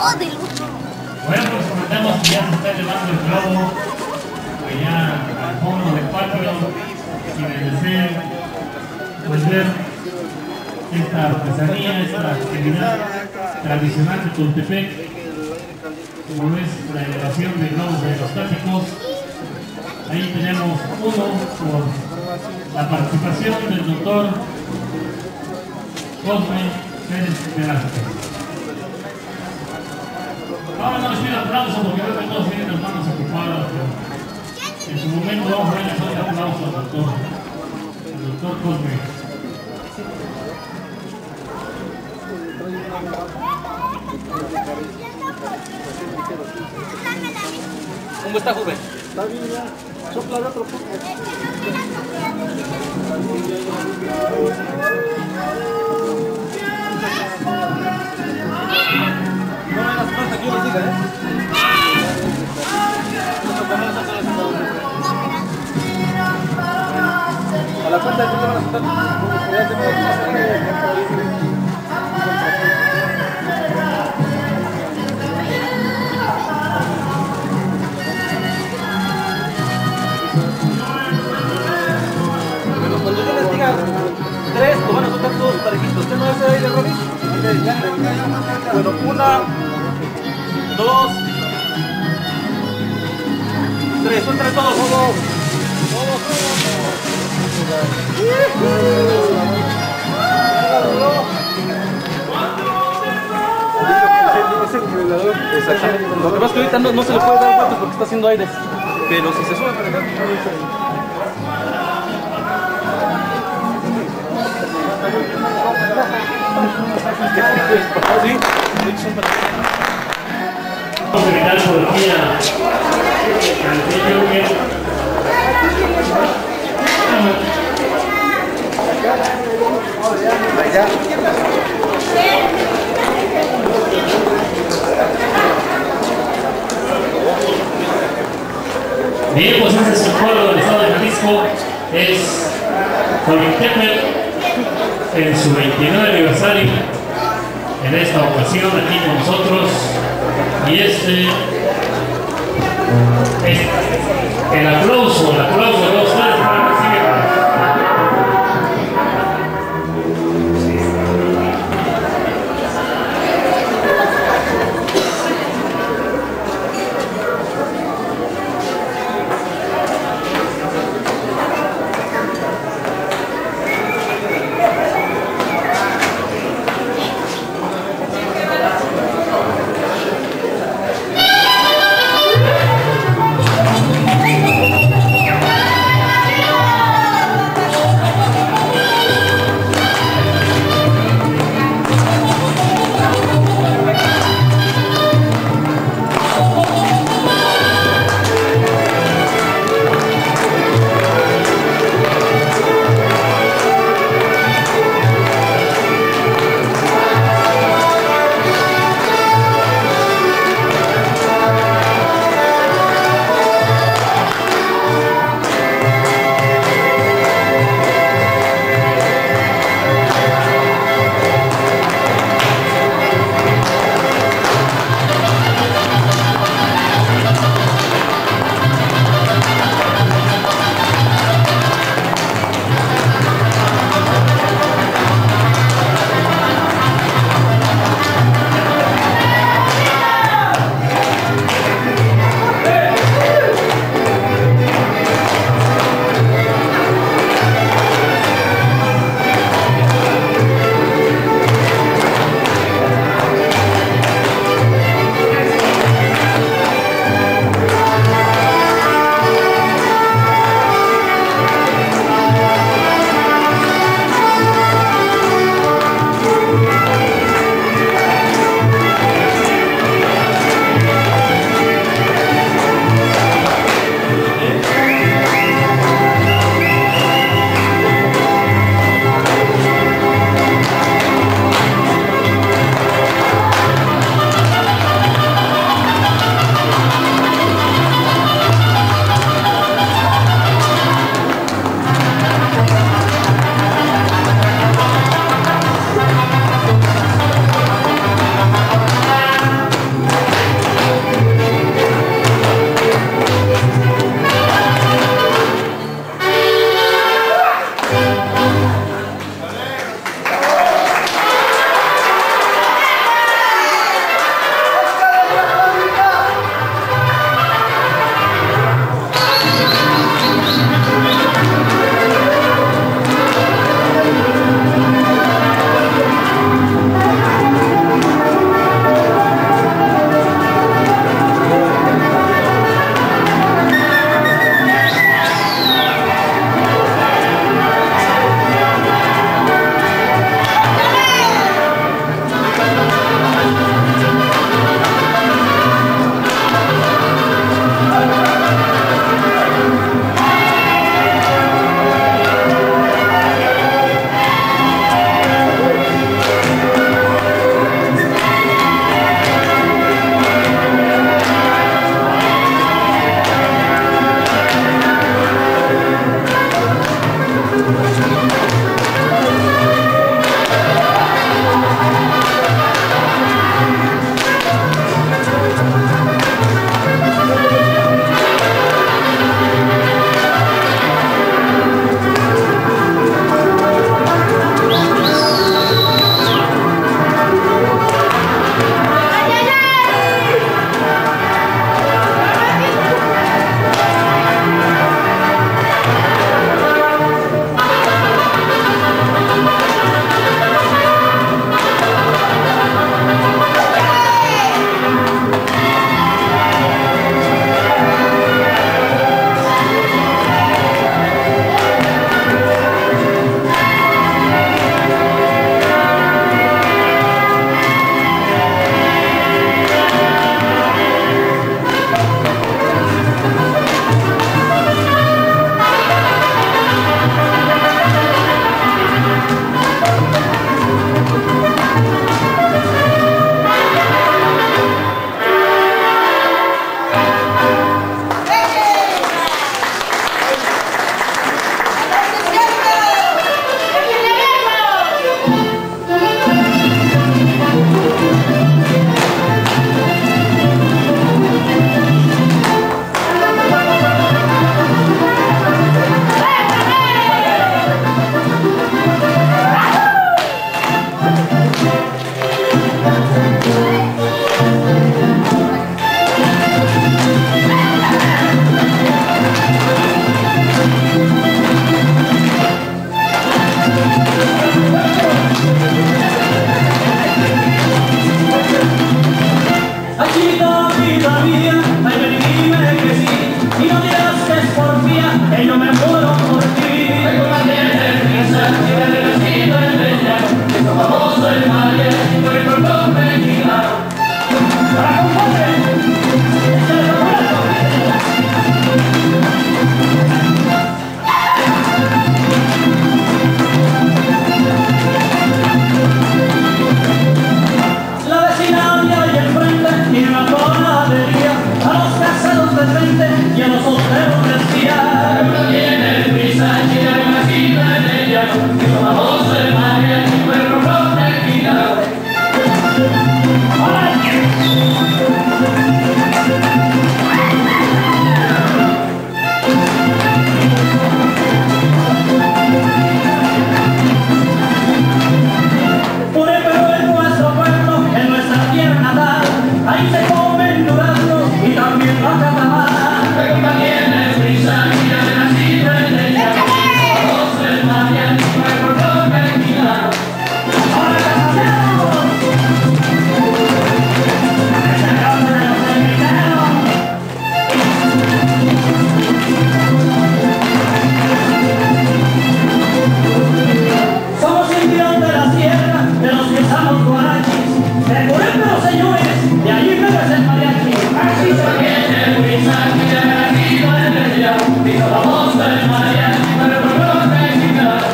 Bueno, pues comentamos que ya se está elevando el globo allá al fondo del patio, quienes deseen pues ver esta artesanía, esta actividad tradicional de Tultepec, como es la elevación de globos aerostáticos. Ahí tenemos uno por la participación del doctor Cosme Pérez Velázquez. Ahora no les pido aplauso porque veo que todos tienen las manos ocupadas, pero en su momento vamos a darle un aplauso al doctor Cosme. ¿Cómo está, joven? Está bien, ya. Sopla de otro poco. No me hagas falta que yo les diga, ¿eh? A la cuenta de que te van a soltar. Ya tengo bueno, cuando yo les diga 3, lo van a soltar todos parejitos. ¿Usted no hace ahí de Robin? Bueno, 1, 2, 3, suéltale todos, todos. Exactamente. Lo que pasa es que ahorita no se le puede dar vueltas porque está haciendo aires. Pero si se sube para acá, sí. Vamos a evitar policía. Bien, pues ese es el pueblo del estado de Jalisco, es Tultepec en su 29 aniversario, en esta ocasión aquí con nosotros, y el aplauso de los ustedes para recibirlo. que yo me muero por ti. Me contiene risa, y de vecino en ella, que su famoso el María, y por el color mexicano. Para compadre, la vecina de ahí enfrente tiene una panadería, a los casados de frente y a los solteros decía. No tiene prisa, y de vecino en ella, que su famoso el María, y por el color mexicano. Por el Perú en nuestro pueblo, en nuestra tierra natal, ahí se comen duraznos y también guacamaya. Pero también es prisa, y de nacido en ella, famoso el María, y por el color mexicano. ¡Ahora casaderos! Somos indios de la sierra, de los que estamos guarachis, de Pueblo, señores, de allí me ves el mariachi. Así se viene prisa, y de nacido en ella, hizo famoso el mariachi, pero por los mexicanos.